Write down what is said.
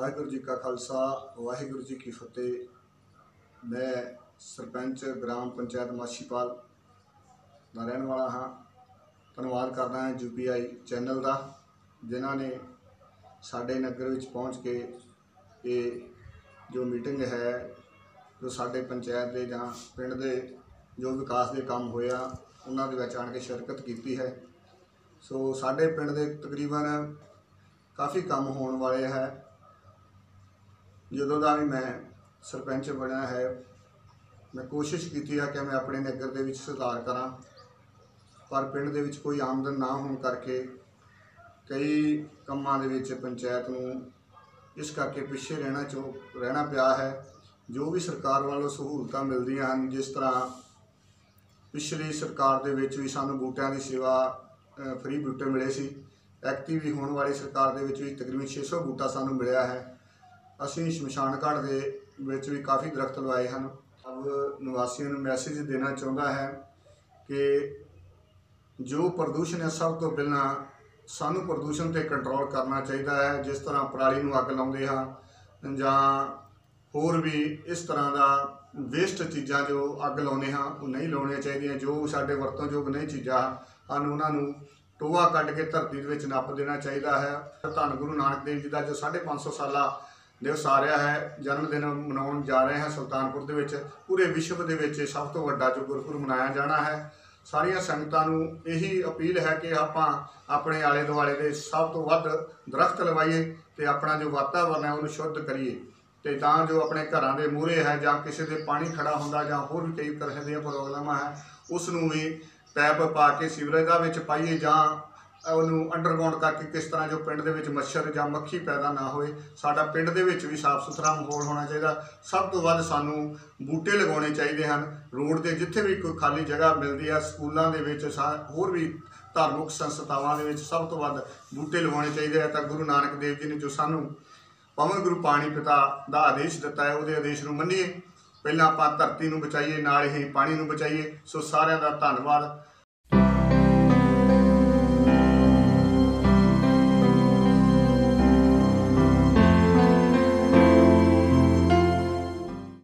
वाहिगुरू जी का खालसा वाहिगुरू जी की फतेह। मैं सरपंच ग्राम पंचायत माछीपाल का रहने वाला हाँ। धन्यवाद करना है UPI चैनल का, जिन्होंने साडे नगर में पहुँच के ये जो मीटिंग है, जो साडे पंचायत के जां पिंड दे जो विकास के काम होया उन्होंने विच आण के शिरकत की है। सो साडे पिंड दे तकरीबन काफ़ी काम होने वाले है। जदों दा भी मैं सरपंच बनया है, मैं कोशिश की है कि मैं अपने नगर के विच सुधार करा, पर पिंड दे विच कोई आमदन ना होने करके कई कामां दे विच पंचायत नूं इस करके पिछे रहना पिया है। जो भी सरकार वालों सहूलतां मिलदियां हन, जिस तरह पिछली सरकार दे विच भी सानूं बूटियां दी सेवा फ्री बूटे मिले सी। ऐकती भी होने वाली सरकार दे विच भी तकरीबन 600 बूटा सानूं मिलिया है। असीं शमशान घाट दे विच भी काफ़ी दरख्त लवाए हैं। अब निवासियों को मैसेज देना चाहता है कि जो प्रदूषण है, सब तो पहला सानू प्रदूषण पर कंट्रोल करना चाहिए है। जिस तरह पराली नूं अग लाउंदे हां जां होर भी इस तरह का वेस्ट चीज़ां जो अग लाउने हाँ वो नहीं लाउणियां चाहिए। जो साडे वरतोंयोग नहीं चीज़ां हैं उन्होंने टोआ कढ़ के धरती विच नप देना चाहिए है। धन गुरु नानक देव जी का जो 550 साला दिवस आ रहा है, जन्मदिन मनाउण जा रहे हैं सुल्तानपुर दे विच। पूरे विश्व के विच सब तो वड्डा जो गुरपुरब मनाया जाना है। सारिया संगतां नूं यही अपील है कि आपां अपने आले दुआले दे सब तो वध दरख्त लवाइए ते अपना जो वातावरण है उन्हें शुद्ध करिए, तो तां जो अपने घरां दे मूहरे है जां किसी दे पानी खड़ा हुंदा जां होर भी कई तरह दी प्रॉब्लमां है, उसनूं भी पैप पा के सीवरेज दा विच पाइए जां उन्होंने अंडरग्राउंड करके किस तरह जो पिंड दे विच मच्छर जां मक्खी पैदा ना होए। साडा पिंड दे विच भी साफ सुथरा माहौल होना चाहिए। सब तो वध सानू बूटे लगाने चाहिए हैं। रोड के जिथे भी कोई खाली जगह मिलती है, स्कूलों के होर भी धार्मिक संस्थावां दे विच सब तो वध बूटे लगाने चाहिए। तो गुरु नानक देव जी ने जो सानू पवन गुरु पानी पिता का आदेश दिता है, वो आदेश को मनीए। पहला आपां धरती नूं बचाइए, नाल ही पानी नूं बचाइए। सो सारिआं दा धन्नवाद।